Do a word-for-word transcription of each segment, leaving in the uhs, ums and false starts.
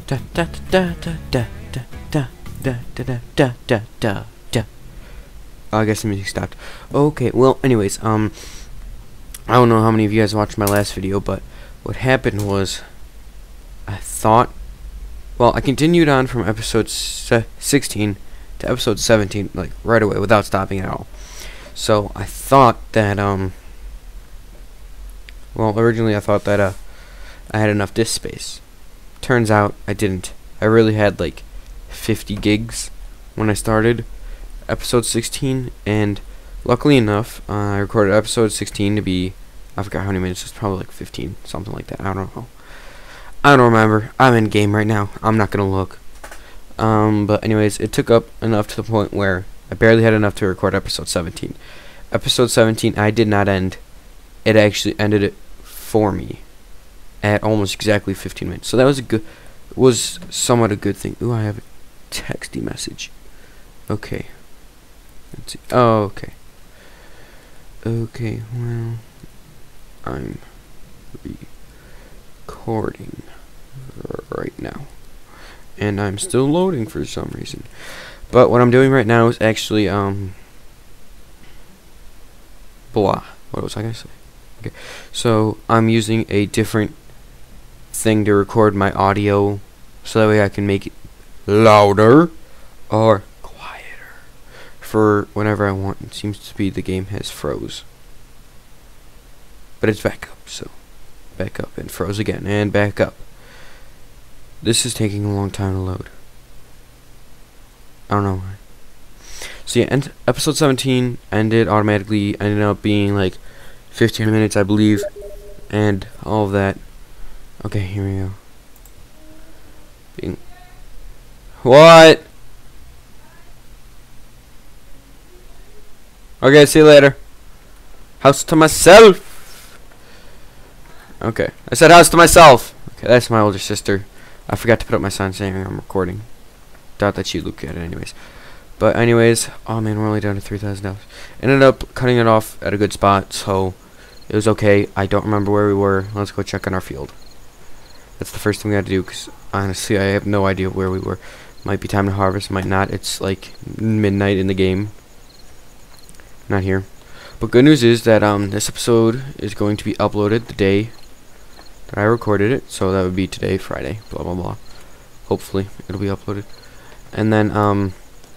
Da da da da da da da da da da da da da da. Oh, I guess the music stopped. Okay, well, anyways, um, I don't know how many of you guys watched my last video, but what happened was, I thought, well, I continued on from episode sixteen to episode seventeen, like, right away, without stopping at all. So, I thought that, um, well, originally I thought that, uh, I had enough disk space. Turns out I didn't. I really had, like, fifty gigs when I started episode sixteen, and luckily enough, uh, I recorded episode sixteen to be, I forgot how many minutes, it's probably like fifteen, something like that, I don't know. I don't remember. I'm in game right now. I'm not gonna look. Um, but anyways, it took up enough to the point where I barely had enough to record episode seventeen. Episode seventeen, I did not end. It actually ended it for me at almost exactly fifteen minutes. So that was a good, was somewhat a good thing. Ooh, I have a texty message. Okay. Let's see. Oh, okay. Okay, well, I'm recording right now, and I'm still loading for some reason. But what I'm doing right now is actually um blah. What was I gonna say? Okay, so I'm using a different thing to record my audio, so that way I can make it louder or quieter for whenever I want. It seems to be the game has froze, but it's back up. So back up and froze again and back up. This is taking a long time to load. I don't know why. So yeah, and episode seventeen ended automatically. Ended up being like fifteen minutes, I believe, and all of that. Okay, here we go. Being what? Okay, see you later. House to myself. Okay, I said house to myself. Okay, that's my older sister. I forgot to put up my sign saying I'm recording. Doubt that she'd look at it anyways. But anyways, oh man, we're only down to three thousand dollars. Ended up cutting it off at a good spot, so it was okay. I don't remember where we were. Let's go check on our field. That's the first thing we had to do, because honestly, I have no idea where we were. Might be time to harvest, might not. It's like midnight in the game. Not here. But good news is that um this episode is going to be uploaded the day that I recorded it, so that would be today, Friday, blah blah blah. Hopefully it'll be uploaded. And then um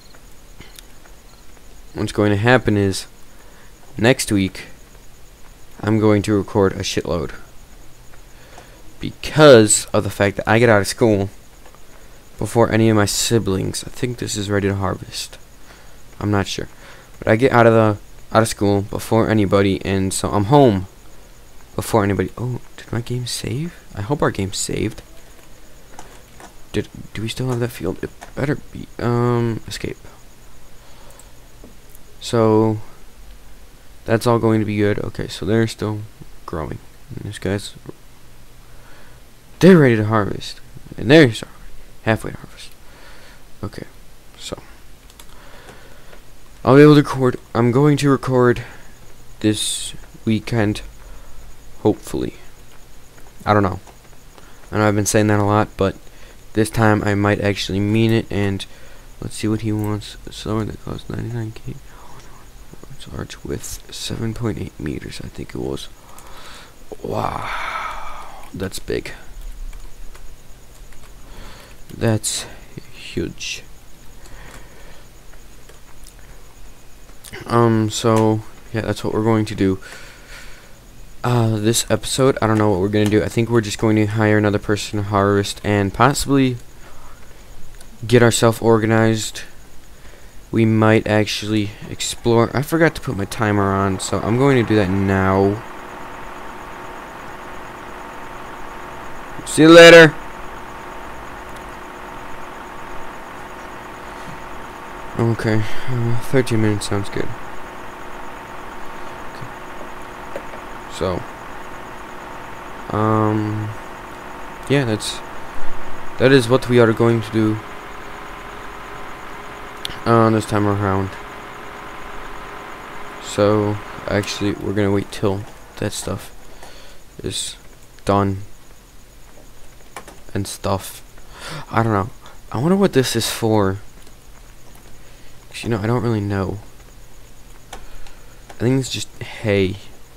what's going to happen is next week I'm going to record a shitload, because of the fact that I get out of school before any of my siblings. I think this is ready to harvest. I'm not sure. But I get out of the out of school before anybody, and so I'm home before anybody. Oh, did my game save? I hope our game's saved. Did do we still have that field? It better be. Um, escape. So that's all going to be good. Okay, so they're still growing. And this guy's they're ready to harvest, and they're halfway to harvest. Okay, so I'll be able to record. I'm going to record this weekend, hopefully. I don't know. I know I've been saying that a lot, but this time I might actually mean it. And let's see what he wants. Solar that costs ninety-nine K. It's arch width seven point eight meters, I think it was. Wow, that's big. That's huge. Um, so, yeah, that's what we're going to do. Uh, this episode, I don't know what we're going to do. I think we're just going to hire another person to harvest and possibly get ourselves organized. We might actually explore. I forgot to put my timer on, so I'm going to do that now. See you later. Okay, uh, thirteen minutes sounds good. Okay. So, um, yeah, that's that is what we are going to do uh, this time around. So, actually, we're gonna wait till that stuff is done and stuff. I don't know. I wonder what this is for. 'Cause, you know, I don't really know. I think it's just hay.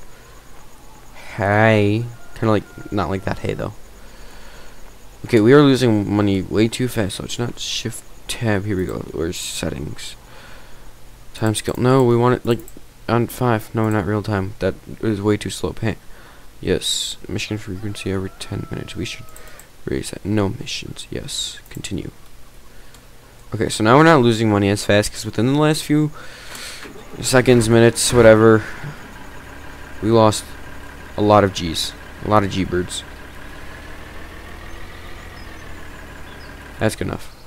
Hay. Kind of like, not like that hay though. Okay, we are losing money way too fast, so it's not shift tab. Here we go. Where's settings? Time scale. No, we want it like on five. No, not real time. That is way too slow. Pay. Yes. Mission frequency every ten minutes. We should raise that. No missions. Yes. Continue. Okay, so now we're not losing money as fast because within the last few seconds, minutes, whatever, we lost a lot of G's. A lot of G-birds. That's good enough.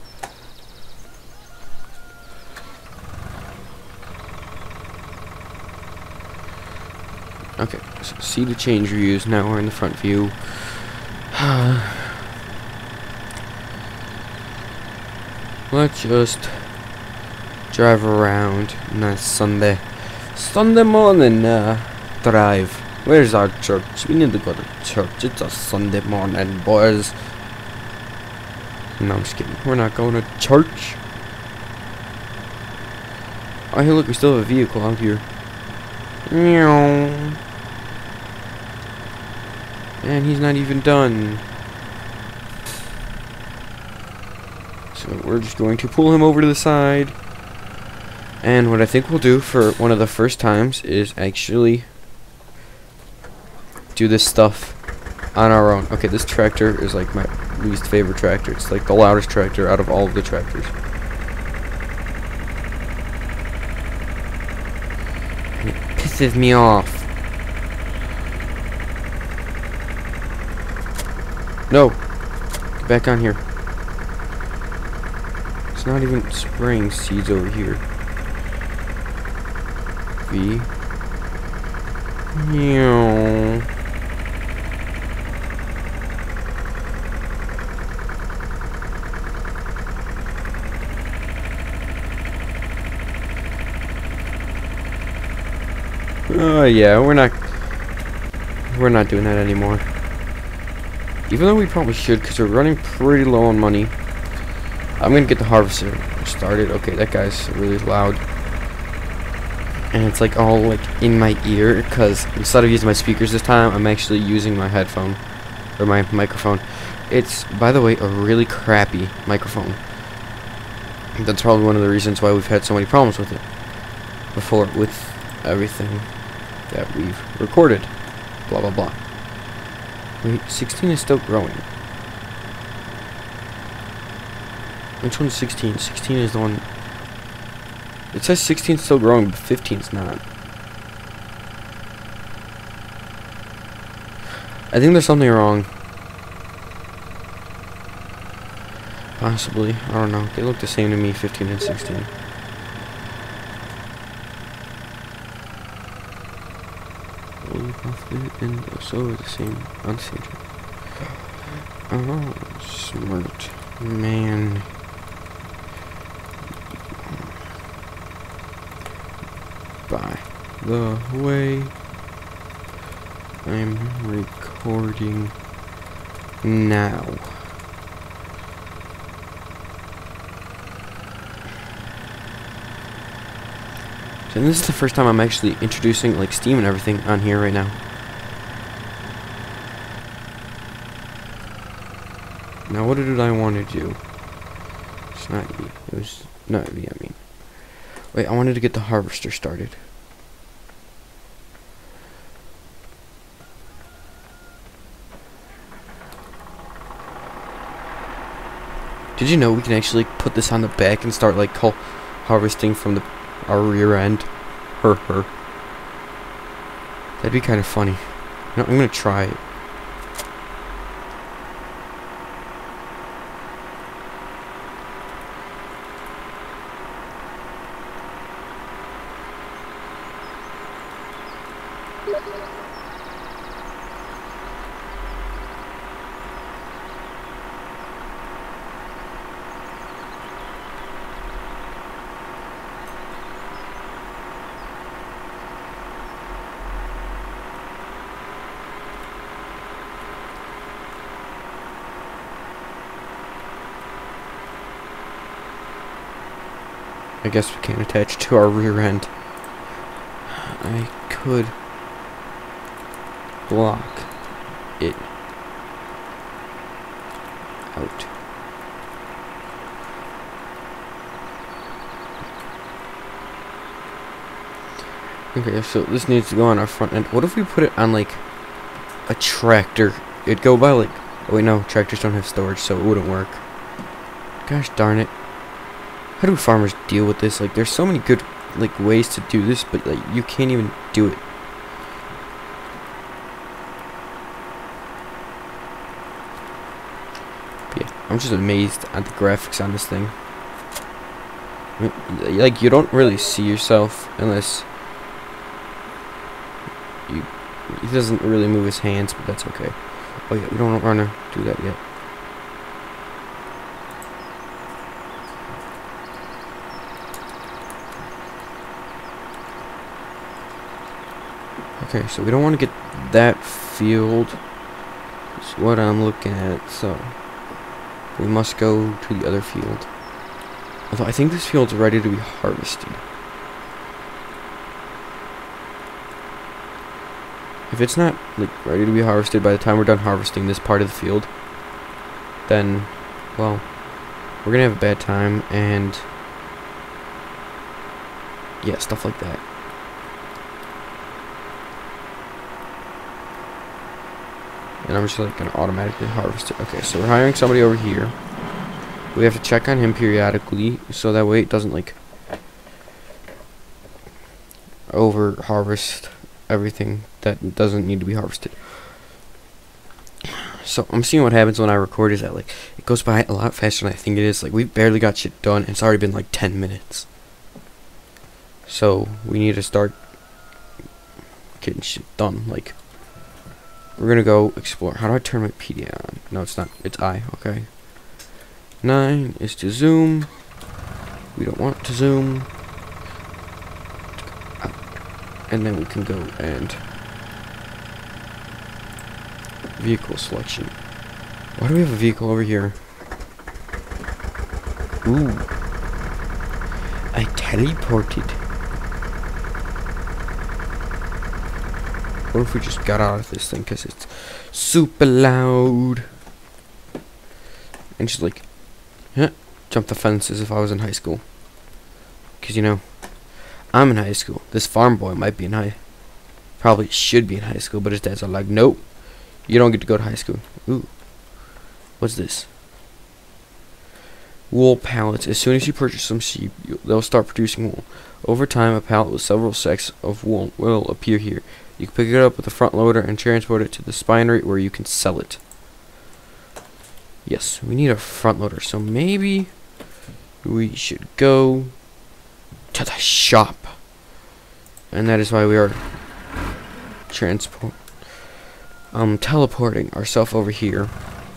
Okay, so see the change views. Now we're in the front view. Let's just drive around. Nice Sunday. Sunday morning uh, drive. Where's our church? We need to go to church. It's a Sunday morning, boys. No, I'm just kidding. We're not going to church. Oh, hey, look, we still have a vehicle out here. Meow. And he's not even done. So we're just going to pull him over to the side. And what I think we'll do for one of the first times is actually do this stuff on our own. Okay, this tractor is like my least favorite tractor. It's like the loudest tractor out of all of the tractors. And it pisses me off. No! Get back on here. It's not even spraying seeds over here. V. Meow. Oh uh, yeah, we're not we're not doing that anymore. Even though we probably should, because we're running pretty low on money. I'm gonna get the harvester started. Okay, that guy's really loud, and it's like all like in my ear. Because instead of using my speakers this time, I'm actually using my headphone or my microphone. It's, by the way, a really crappy microphone. That's probably one of the reasons why we've had so many problems with it before, with everything that we've recorded. Blah blah blah. Wait, sixteen is still growing. Which one's sixteen? sixteen is the one. It says sixteen is still growing, but fifteen is not. I think there's something wrong. Possibly. I don't know. They look the same to me, fifteen and sixteen. And so the same on the same track. Oh, smart man. By the way, I'm recording now. So this is the first time I'm actually introducing like Steam and everything on here right now. Now what did I want to do? It's not E. It was not V, I mean. Wait, I wanted to get the harvester started. Did you know we can actually put this on the back and start like harvesting from the our rear end? Her her. That'd be kind of funny. No, I'm gonna try it. I guess we can't attach to our rear end. I could block it out. Okay, so this needs to go on our front end. What if we put it on like a tractor? It'd go by like, oh wait, no, tractors don't have storage, so it wouldn't work. Gosh darn it. How do farmers deal with this? Like, there's so many good like ways to do this, but like you can't even do it. But yeah, I'm just amazed at the graphics on this thing. I mean, like, you don't really see yourself unless you. He doesn't really move his hands, but that's okay. Oh yeah, we don't want to do that yet. Okay, so we don't want to get that field. Is what I'm looking at. So we must go to the other field. Although I think this field's ready to be harvested. If it's not like ready to be harvested by the time we're done harvesting this part of the field, then, well, we're gonna have a bad time, and yeah, stuff like that. And I'm just like gonna automatically harvest it. Okay, so we're hiring somebody over here. We have to check on him periodically, so that way it doesn't like over harvest everything that doesn't need to be harvested. So I'm seeing what happens when I record is that like it goes by a lot faster than I think it is. Like, we've barely got shit done and it's already been like ten minutes. So we need to start getting shit done. Like, we're gonna go explore. How do I turn my P D A on? No, it's not. It's I. Okay. Nine is to zoom. We don't want to zoom. And then we can go and vehicle selection. Why do we have a vehicle over here? Ooh. I teleported. What if we just got out of this thing because it's super loud? And just like, huh, jump the fence as if I was in high school. Because, you know, I'm in high school. This farm boy might be in high. Probably should be in high school, but his dad's are like, nope, you don't get to go to high school. Ooh. What's this? Wool pallets. As soon as you purchase some sheep, you, they'll start producing wool. Over time, a pallet with several sacks of wool will appear here. You can pick it up with a front loader and transport it to the spinery where you can sell it. Yes, we need a front loader, so maybe we should go to the shop. And that is why we are transport um teleporting ourselves over here.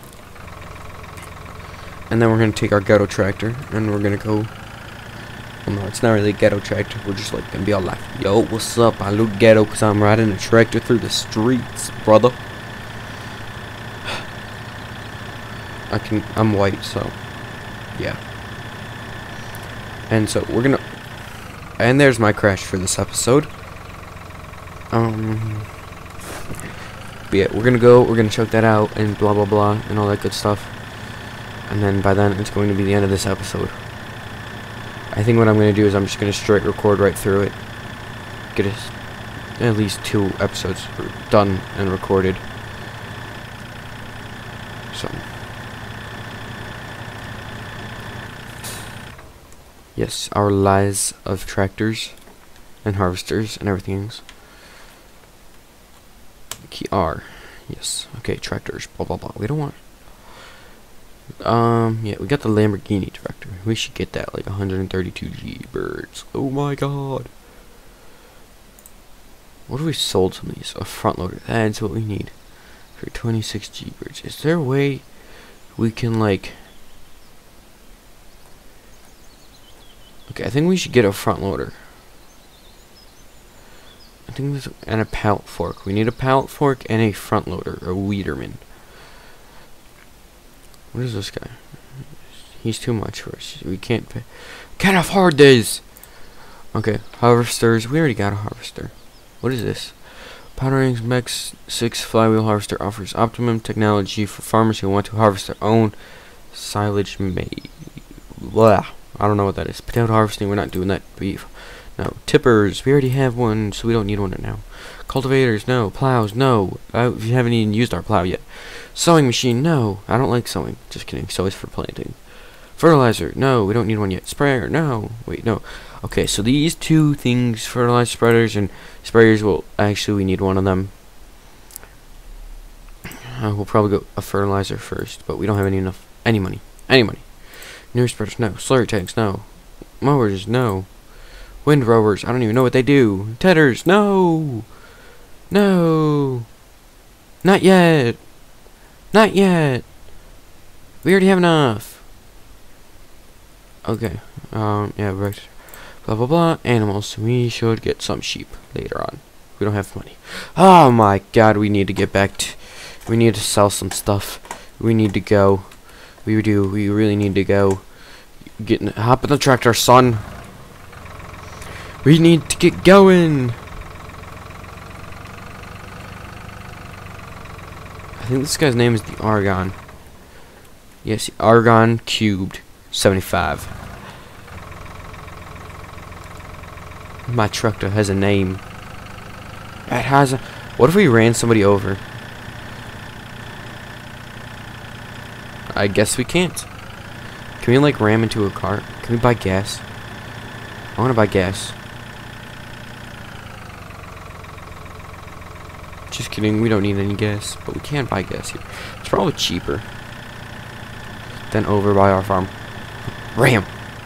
And then we're gonna take our ghetto tractor and we're gonna go. Well, no, it's not really a ghetto tractor. We're just like gonna be all like, yo, what's up? I look ghetto because I'm riding a tractor through the streets, brother. I can, I'm white, so yeah. And so we're gonna, and there's my crash for this episode. Um, but yeah, we're gonna go, we're gonna choke that out and blah blah blah and all that good stuff. And then by then it's going to be the end of this episode. I think what I'm gonna do is I'm just gonna straight record right through it. Get us at least two episodes done and recorded. So. Yes, our lies of tractors and harvesters and everything else. Key R. Yes. Okay, tractors. Blah blah blah. We don't want. Um. Yeah, we got the Lamborghini tractor. We should get that like one hundred thirty-two G birds. Oh my god. What if we sold some of these? A front loader. That's what we need for twenty-six G birds. Is there a way we can like? Okay, I think we should get a front loader. I think there's a, and a pallet fork. We need a pallet fork and a front loader, a Weederman. What is this guy? He's too much for us. We can't pay. Can't afford this. Okay, harvesters. We already got a harvester. What is this? Powderings Mex six flywheel harvester offers optimum technology for farmers who want to harvest their own silage made. Blah. I don't know what that is. Potato harvesting. We're not doing that. Beef. No. Tippers. We already have one, so we don't need one right now. Cultivators. No. Plows. No. Uh, we haven't even used our plow yet. Sowing machine. No. I don't like sowing. Just kidding. Sow is for planting. Fertilizer. No. We don't need one yet. Sprayer. No. Wait. No. Okay. So these two things, fertilizer spreaders and sprayers, will actually we need one of them. Uh, we'll probably go a fertilizer first, but we don't have any enough any money. Any money. New spreaders. No. Slurry tanks. No. Mowers. No. Wind rowers, I don't even know what they do. Tedders, no! No! Not yet! Not yet! We already have enough! Okay, um, yeah, right. Blah, blah, blah. Animals, we should get some sheep later on. We don't have money. Oh my god, we need to get back to... We need to sell some stuff. We need to go. We do, we really need to go. Get in, hop in the tractor, son! We need to get going. I think this guy's name is the Argon. Yes, Argon Cubed seventy-five. My tractor has a name. It has a... What if we ran somebody over? I guess we can't. Can we like ram into a car? Can we buy gas? I want to buy gas. Just kidding, we don't need any gas, but we can buy gas here. It's probably cheaper than over by our farm. Ram!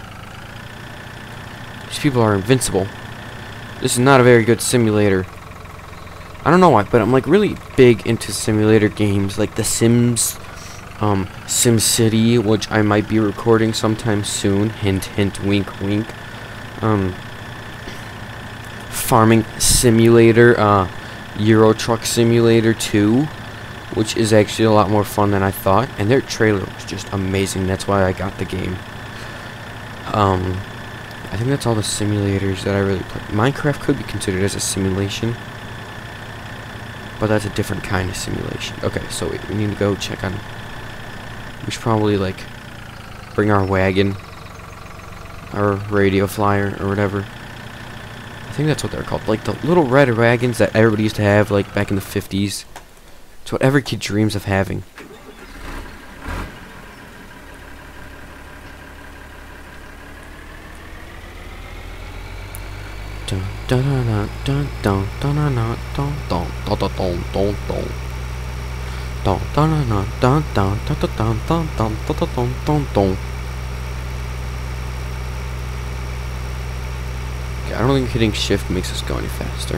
These people are invincible. This is not a very good simulator. I don't know why, but I'm like really big into simulator games like The Sims, um, SimCity, which I might be recording sometime soon. Hint, hint, wink, wink. Um, Farming Simulator, uh, Euro Truck Simulator two, which is actually a lot more fun than I thought, and their trailer was just amazing. That's why I got the game. Um, I think that's all the simulators that I really play. Minecraft could be considered as a simulation, but that's a different kind of simulation. Okay, so wait, we need to go check on... We should probably, like, bring our wagon, our radio flyer, or whatever. I think that's what they're called. Like the little red wagons that everybody used to have, like, back in the fifties. It's what every kid dreams of having. Dun dun dun dun dun dun dun dun dun dun dun dun dun dun. Dun dun dun dun dun dun dun dun dun dun dun dun dun. Okay, I don't think hitting shift makes us go any faster.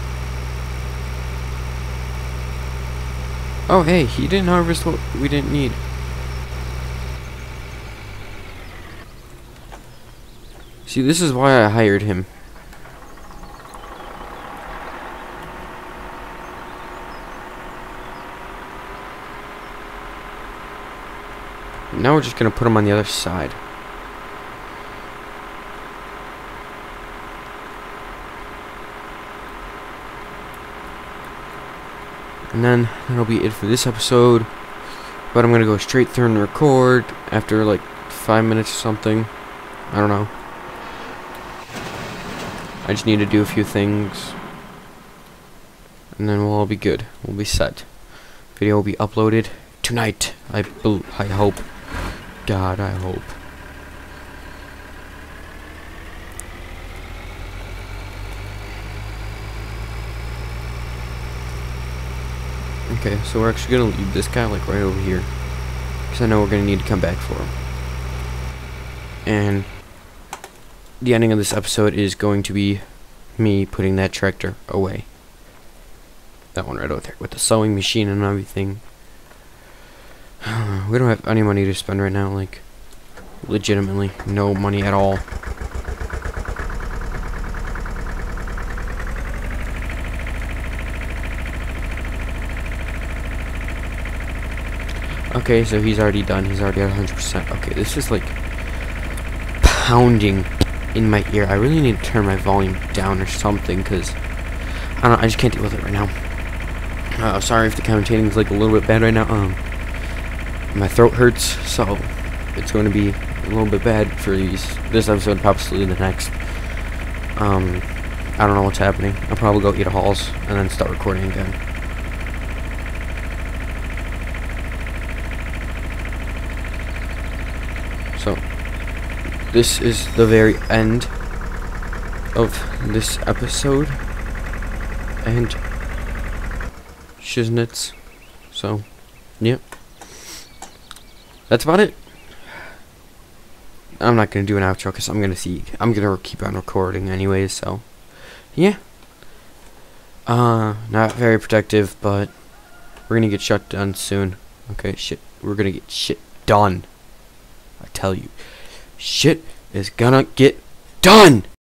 Oh hey, he didn't harvest what we didn't need. See, this is why I hired him. Now we're just gonna put him on the other side. And then that'll be it for this episode. But I'm gonna go straight through and record after like five minutes or something. I don't know. I just need to do a few things, and then we'll all be good. We'll be set. Video will be uploaded tonight. I bel I hope. God, I hope. Okay, so we're actually gonna leave this guy like right over here, because I know we're gonna need to come back for him. And the ending of this episode is going to be me putting that tractor away. That one right over there with the sewing machine and everything. We don't have any money to spend right now, like legitimately no money at all. Okay, so he's already done. He's already at one hundred percent. Okay, this is like pounding in my ear. I really need to turn my volume down or something, because I don't know, I just can't deal with it right now. Uh, sorry if the commentating is like a little bit bad right now. Um, my throat hurts, so it's going to be a little bit bad for these this episode, possibly the next. Um, I don't know what's happening. I'll probably go eat a Halls and then start recording again. So, this is the very end of this episode, and shiznits. So, yep. That's about it. I'm not gonna do an outro because I'm gonna see. I'm gonna keep on recording anyways. So, yeah. Uh, not very protective, but we're gonna get shut down soon. Okay, shit. We're gonna get shit done. I tell you, shit is gonna get done.